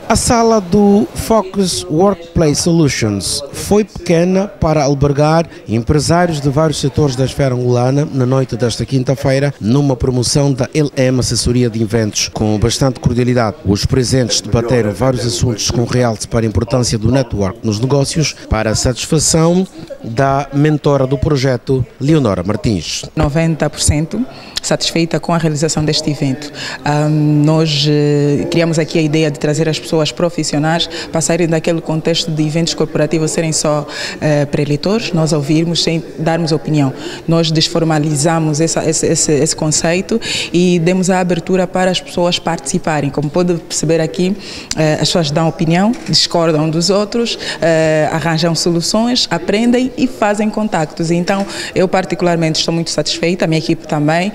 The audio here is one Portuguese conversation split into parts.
A sala do Focus Workplace Solutions foi pequena para albergar empresários de vários setores da esfera angolana na noite desta quinta-feira, numa promoção da LM Assessoria de Eventos. Com bastante cordialidade, os presentes debateram vários assuntos com realce para a importância do network nos negócios, para a satisfação da mentora do projeto, Leonora Martins. 90% satisfeita com a realização deste evento. Nós criamos aqui a ideia de trazer as pessoas profissionais para saírem daquele contexto de eventos corporativos serem só pré-eleitores, nós ouvirmos sem darmos opinião. Nós desformalizamos esse conceito e demos a abertura para as pessoas participarem. Como pode perceber aqui, as pessoas dão opinião, discordam um dos outros, arranjam soluções, aprendem e fazem contactos. Então, eu particularmente estou muito satisfeita, a minha equipe também,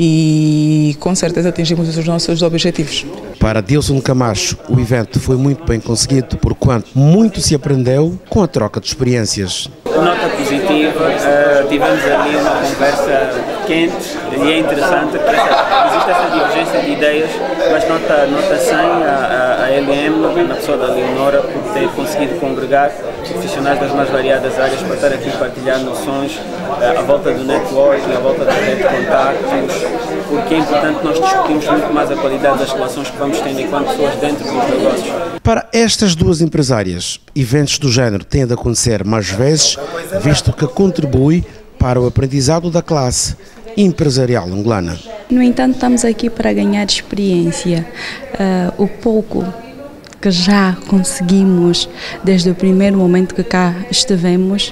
e com certeza atingimos os nossos objetivos. Para Dilson Camacho, o evento foi muito bem conseguido, porquanto muito se aprendeu com a troca de experiências. Nota positiva, tivemos ali uma conversa quente e é interessante que existe essa divergência de ideias, mas nota 100 a LM, na pessoa da Leonora, por ter conseguido congregar profissionais das mais variadas áreas para estar aqui partilhar noções à volta do network, à volta da rede de contactos, porque é importante nós discutirmos muito mais a qualidade das relações que vamos tendo enquanto pessoas dentro dos negócios. Para estas duas empresárias, eventos do género têm de acontecer mais vezes, visto que contribui para o aprendizado da classe empresarial angolana. No entanto, estamos aqui para ganhar experiência. O pouco que já conseguimos desde o primeiro momento que cá estivemos,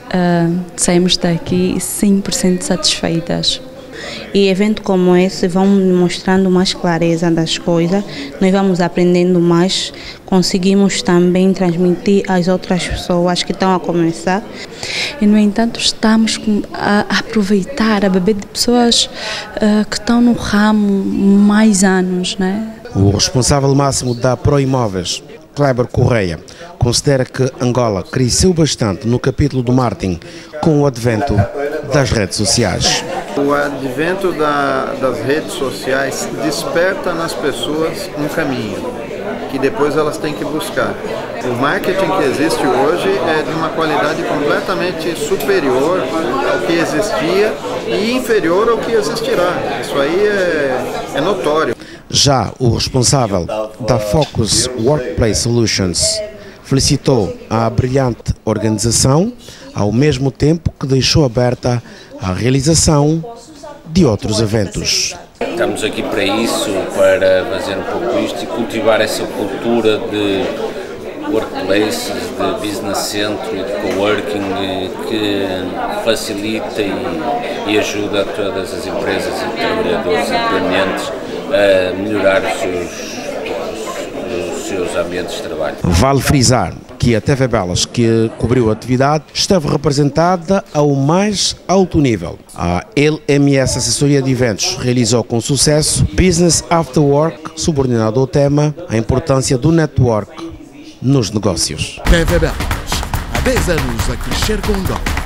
saímos daqui 100% satisfeitas. E eventos como esse vão mostrando mais clareza das coisas, nós vamos aprendendo mais, conseguimos também transmitir às outras pessoas que estão a começar. E, no entanto, estamos a aproveitar, a beber de pessoas que estão no ramo mais anos, né? O responsável máximo da Proimóveis, Kleber Correia, considera que Angola cresceu bastante no capítulo do marketing com o advento das redes sociais. O advento das redes sociais desperta nas pessoas um caminho que depois elas têm que buscar. O marketing que existe hoje é de uma qualidade completamente superior ao que existia e inferior ao que existirá. Isso aí é notório. Já o responsável da Focus Workplace Solutions felicitou a brilhante organização, ao mesmo tempo que deixou aberta a realização de outros eventos. Estamos aqui para isso, para fazer um pouco isto e cultivar essa cultura de workplaces, de business center e de coworking que facilita e ajuda todas as empresas e trabalhadores independentes a melhorar os seus ambientes de trabalho. Vale frisar que a TV Belas, que cobriu a atividade, esteve representada ao mais alto nível. A LMS Assessoria de Eventos realizou com sucesso Business After Work, subordinado ao tema a importância do network nos negócios. TV Belas, há 10 anos a crescer com Angola.